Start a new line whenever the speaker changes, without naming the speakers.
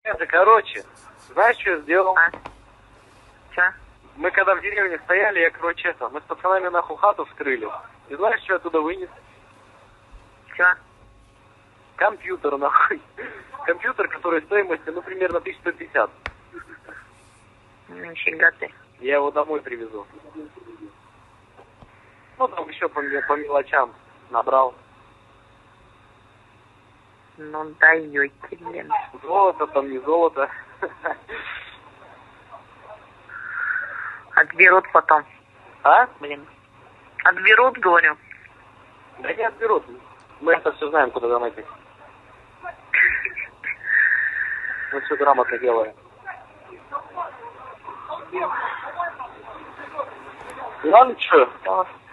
Это, короче, знаешь, что я сделал?
А? Че?
Мы когда в деревне стояли, я, короче, мы с пацанами нахуй хату вскрыли. И знаешь, что я оттуда вынес?
Че?
Компьютер, нахуй. Компьютер, который стоимостью, ну, примерно 1150.
Нифига ты.
Я его домой привезу. Ну, там еще по мелочам набрал.
Ну, даете, блин.
Золото там, не золото.
Отберут потом.
А?
Блин. Отберут, говорю.
Да не отберут. Мы это все знаем, куда донатить. Мы все грамотно делаем. Ладно, что?